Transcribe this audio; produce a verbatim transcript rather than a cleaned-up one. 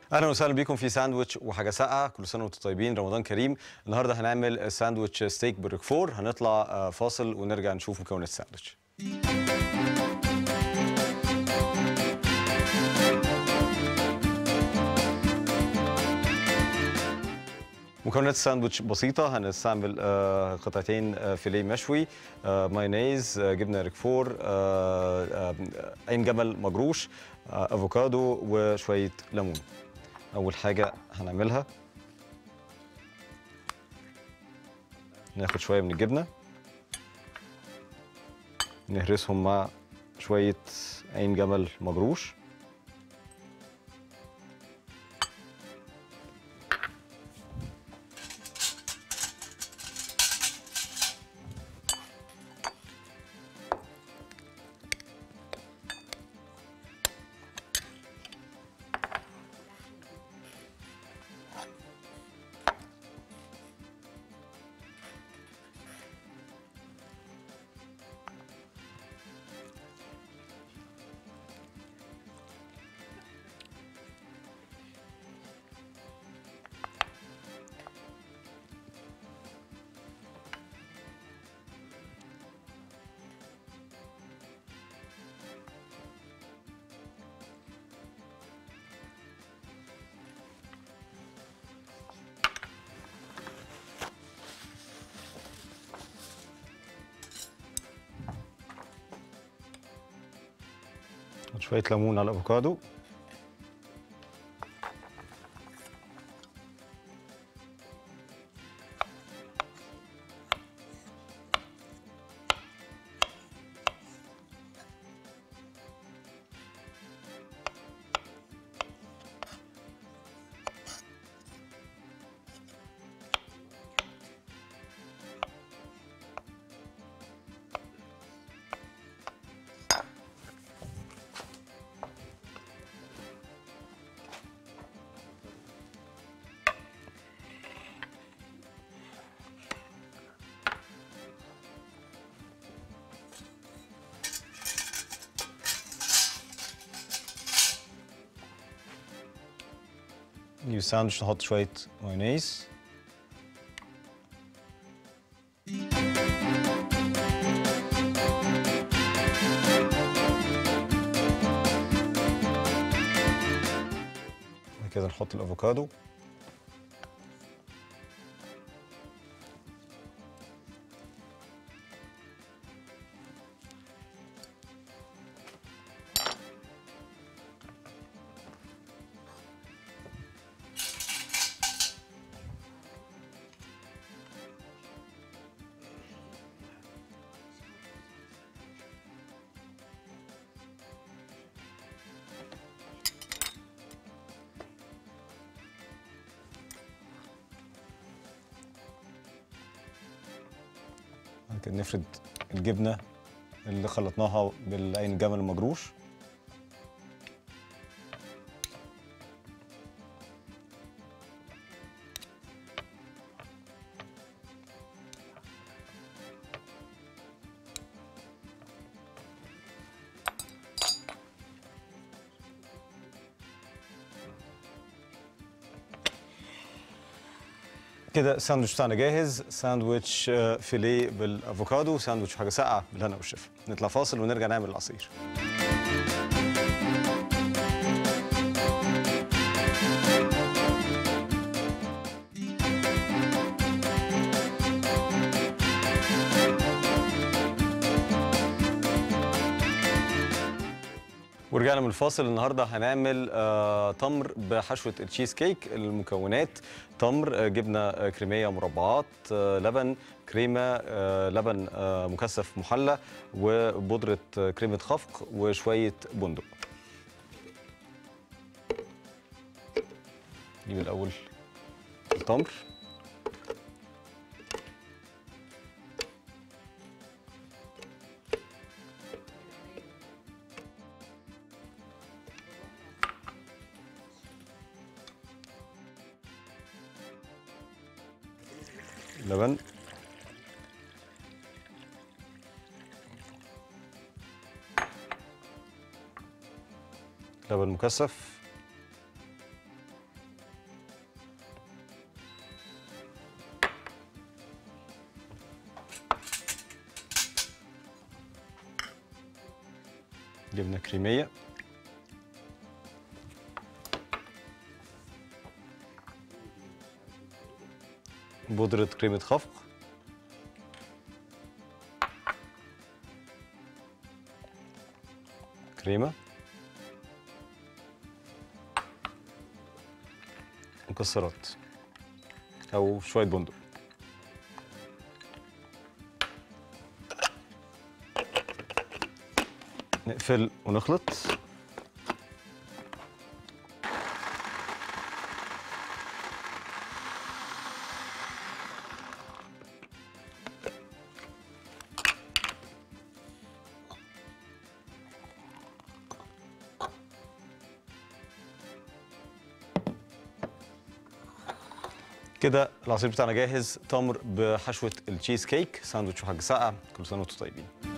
اهلا وسهلا بيكم في ساندويتش وحاجه ساقعه. كل سنه وانتم طيبين، رمضان كريم. النهارده هنعمل ساندويتش ستيك بالروكفور. هنطلع آه، فاصل ونرجع نشوف مكونات الساندويتش. مكونات الساندويتش بسيطة. هنستعمل آه، قطعتين آه، فيليه مشوي، آه، مايونيز، آه، جبنة ريكفور، آه، آه، عين جمل مجروش، آه، افوكادو وشوية ليمون. أول حاجة هنعملها ناخد شوية من الجبنة نهرسهم مع شوية عين جمل مجروش. شوية ليمون على الأفوكادو. نيو ساندويتش نحط شوية مايونيز. بعد كده نحط الأفوكادو. بعد كده نفرد الجبنة اللي خلطناها بالعين الجمل المجروش. كده الساندوتش بتاعنا جاهز. ساندوتش آه، فيليه بالافوكادو، ساندوتش حاجه ساقعه بالهنا والشفا. نطلع فاصل ونرجع نعمل العصير. ورجعنا من الفاصل. النهارده هنعمل آه تمر بحشوه التشيز كيك. المكونات: تمر، آه جبنه آه كريميه مربعات، آه لبن، كريمه، آه لبن آه مكثف محلى، وبودره آه كريمه خفق، وشويه بندق. نجيب الاول التمر. لبن، لبن مكثف، جبنه كريميه، بودره كريمه خفق، كريمه، مكسرات او شويه بندق. نقفل ونخلط. كده العصير بتاعنا جاهز، تمر بحشوه التشيز كيك، ساندوتش وحاجه ساقعه. كل سنه وانتم طيبين.